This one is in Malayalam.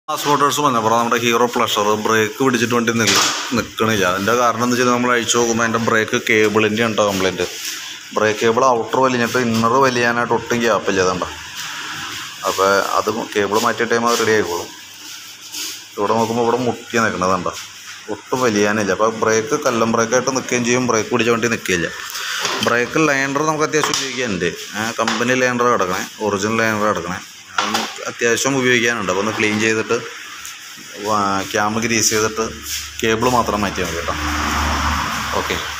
മോട്ടോഴ്സ് വന്നപ്പോൾ നമ്മുടെ ഹീറോ പ്ലഷർ ബ്രേക്ക് പിടിച്ചിട്ട് വണ്ടി നിൽക്കണില്ല. അതിൻ്റെ കാരണം എന്താ വെച്ചാൽ നമ്മൾ അഴിച്ചു നോക്കുമ്പോൾ അതിൻ്റെ ബ്രേക്ക് കേബിളിൻ്റെ ഉണ്ടോ കംപ്ലൈൻറ്റ്. ബ്രേക്ക് കേബിൾ ഔട്ടർ വലിഞ്ഞിട്ട് ഇന്നർ വലിയാനായിട്ട് ഒട്ടും ഗ്യാപ്പില്ല. അതുണ്ടോ. അപ്പോൾ അത് കേബിൾ മാറ്റിയ ടൈം അത് റെഡി ആയിക്കോളും. ഇവിടെ നോക്കുമ്പോൾ ഇവിടെ മുട്ടിയാണ് നിൽക്കുന്നതുണ്ടോ, ഒട്ടും വലിയാനില്ല. അപ്പോൾ ബ്രേക്ക് കല്ലം ബ്രേക്കായിട്ട് നിൽക്കുകയും ചെയ്യും, ബ്രേക്ക് പിടിച്ച വണ്ടി നിൽക്കില്ല. ബ്രേക്ക് ലൈൻഡർ നമുക്ക് അത്യാവശ്യം ഉപയോഗിക്കാനുണ്ട്. കമ്പനി ലൈൻഡർ കിടക്കണേ, ഒറിജിനൽ ലൈൻഡർ കിടക്കണേ, അത്യാവശ്യം ഉപയോഗിക്കാനുണ്ട്. അപ്പോൾ ഒന്ന് ക്ലീൻ ചെയ്തിട്ട് ക്യാമ് ഗ്രീസ് ചെയ്തിട്ട് കേബിൾ മാത്രം മാറ്റിയാൽ മതി കേട്ടോ. ഓക്കെ.